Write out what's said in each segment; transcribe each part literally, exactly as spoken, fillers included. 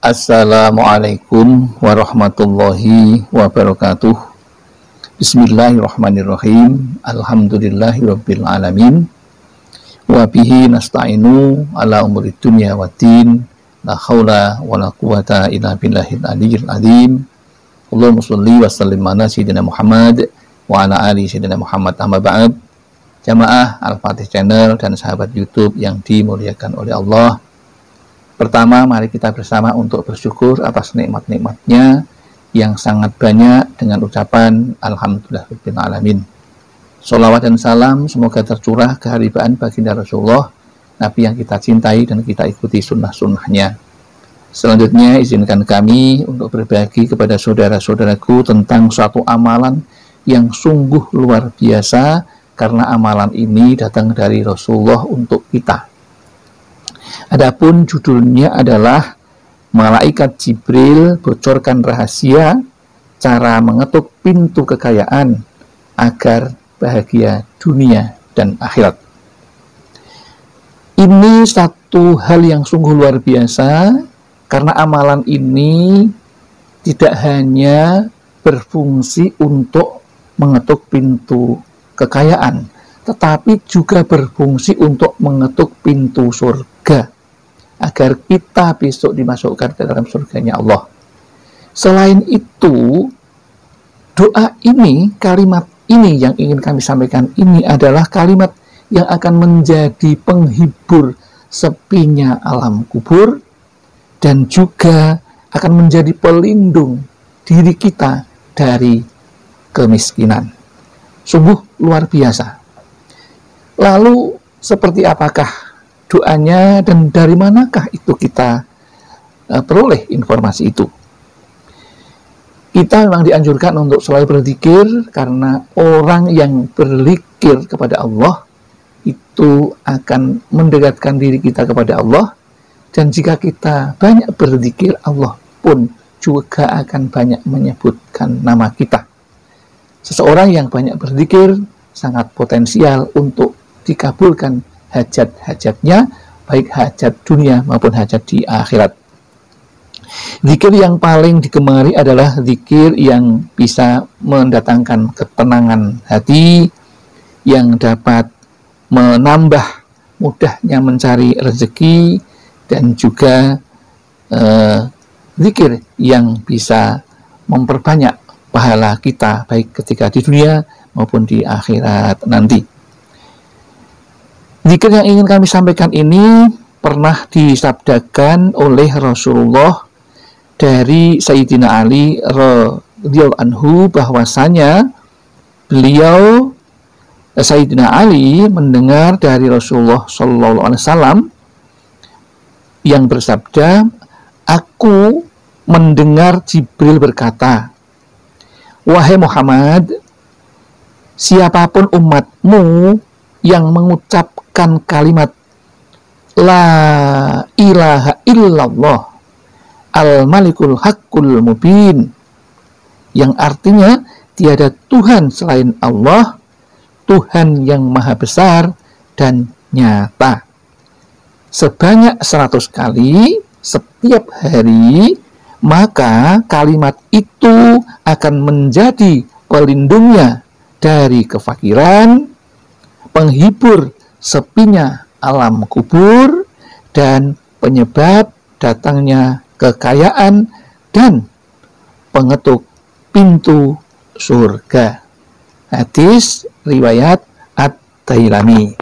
Assalamualaikum warahmatullahi wabarakatuh. Bismillahirrahmanirrahim. Alhamdulillahirabbil alamin. Wa bihi nasta'inu ala umuri dunya waddin. La haula wala quwata illa billahil aliyyil azim. Allahumma shalli wa sallim ala sayyidina Muhammad wa ala ali sayyidina Muhammad. Amma ba'd. Jamaah Al-Fatih Channel dan sahabat YouTube yang dimuliakan oleh Allah. Pertama, mari kita bersama untuk bersyukur atas nikmat-nikmatnya yang sangat banyak dengan ucapan Alhamdulillahirabbil alamin. Sholawat dan salam semoga tercurah keharibaan baginda Rasulullah, Nabi yang kita cintai dan kita ikuti sunnah-sunnahnya. Selanjutnya, izinkan kami untuk berbagi kepada saudara-saudaraku tentang suatu amalan yang sungguh luar biasa, karena amalan ini datang dari Rasulullah untuk kita. Adapun judulnya adalah Malaikat Jibril bocorkan rahasia cara mengetuk pintu kekayaan agar bahagia dunia dan akhirat. Ini satu hal yang sungguh luar biasa, karena amalan ini tidak hanya berfungsi untuk mengetuk pintu kekayaan, tetapi juga berfungsi untuk mengetuk pintu surga, agar kita besok dimasukkan ke dalam surganya Allah. Selain itu, doa ini, kalimat ini yang ingin kami sampaikan ini adalah kalimat yang akan menjadi penghibur sepinya alam kubur, dan juga akan menjadi pelindung diri kita dari kemiskinan. Sungguh luar biasa. Lalu seperti apakah doanya dan dari manakah itu kita uh, peroleh informasi itu? Kita memang dianjurkan untuk selalu berzikir, karena orang yang berzikir kepada Allah itu akan mendekatkan diri kita kepada Allah, dan jika kita banyak berzikir, Allah pun juga akan banyak menyebutkan nama kita. Seseorang yang banyak berzikir sangat potensial untuk dikabulkan hajat-hajatnya, baik hajat dunia maupun hajat di akhirat. Zikir yang paling digemari adalah zikir yang bisa mendatangkan ketenangan hati, yang dapat menambah mudahnya mencari rezeki, dan juga eh, zikir yang bisa memperbanyak pahala kita baik ketika di dunia maupun di akhirat nanti. Zikir yang ingin kami sampaikan ini pernah disabdakan oleh Rasulullah dari Sayyidina Ali radhiyallahu anhu, bahwasanya beliau, Sayyidina Ali, mendengar dari Rasulullah sallallahu alaihi wasallam yang bersabda, "Aku mendengar Jibril berkata, wahai Muhammad, siapapun umatmu yang mengucapkan kalimat La ilaha illallah al-malikul haqqul mubin, yang artinya tiada Tuhan selain Allah, Tuhan yang maha besar dan nyata, sebanyak seratus kali setiap hari, maka kalimat itu akan menjadi pelindungnya dari kefakiran, penghibur sepinya alam kubur, dan penyebab datangnya kekayaan dan pengetuk pintu surga." Hadis riwayat At-Dailami.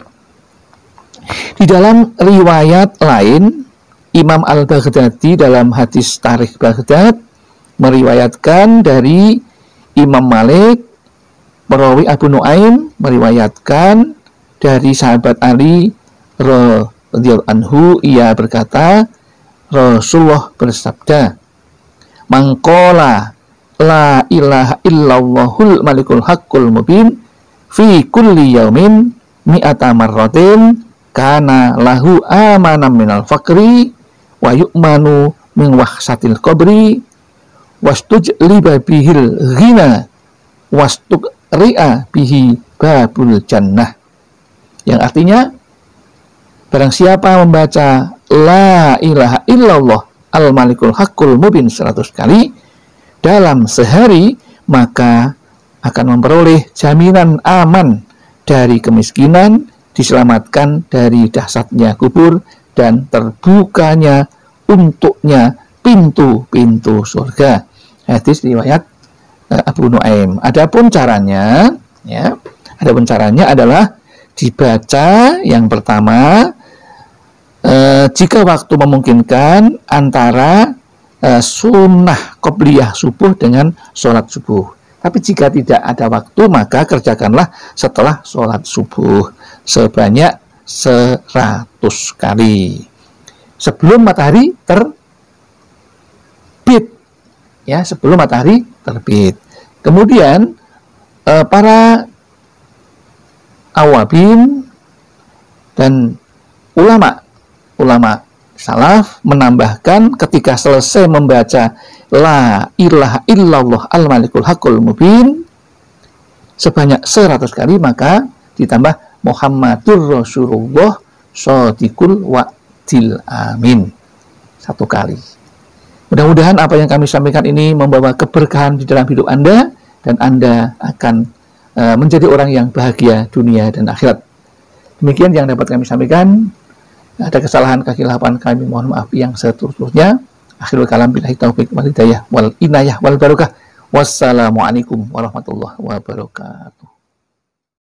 Di dalam riwayat lain, Imam Al-Baghdadi dalam hadis Tarikh Baghdad meriwayatkan dari Imam Malik, perawi Abu Nuaim meriwayatkan dari sahabat Ali radhiyallahu anhu, ia berkata, Rasulullah bersabda, "Mangqala la ilaha illallahul malikul haqqul mubin fi kulli yaumin mi'ata marratin kana lahu amanam minal faqri wa yu'manu min wahsatil qabri wastujliba bihil ghina wastuqri'a bihi babul jannah." Yang artinya, barang siapa membaca La ilaha illallah Al-Malikul Haqqul Mubin seratus kali dalam sehari, maka akan memperoleh jaminan aman dari kemiskinan, diselamatkan dari dahsyatnya kubur, dan terbukanya untuknya pintu-pintu surga. Hadis riwayat uh, Abu Nuaim. Adapun caranya, ya, adapun caranya adalah dibaca yang pertama uh, jika waktu memungkinkan antara uh, sunnah qobliyah subuh dengan sholat subuh. Tapi jika tidak ada waktu, maka kerjakanlah setelah sholat subuh sebanyak seratus kali sebelum matahari terbit, ya, sebelum matahari terbit. Kemudian eh, para awabin dan ulama ulama salaf menambahkan ketika selesai membaca La ilaha illallah al-malikul haqqul mubin sebanyak seratus kali, maka ditambah Muhammadur Rasulullah shadiqul wa'dil amin satu kali. Mudah-mudahan apa yang kami sampaikan ini membawa keberkahan di dalam hidup Anda, dan Anda akan uh, menjadi orang yang bahagia dunia dan akhirat. Demikian yang dapat kami sampaikan. Ada kesalahan, kekhilafan, kami mohon maaf yang seterusnya. Akhirul kalam, billahi taufiq wal hidayah wal inayah wal barakah. Wassalamualaikum warahmatullahi wabarakatuh.